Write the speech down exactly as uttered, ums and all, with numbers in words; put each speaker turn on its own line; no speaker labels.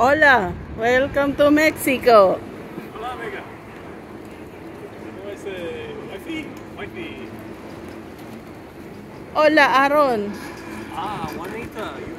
Hola, welcome to Mexico.
Hola, amiga. ¿Cómo es eh, wifi? Wifi.
Hola, Aaron.
Ah, Juanita.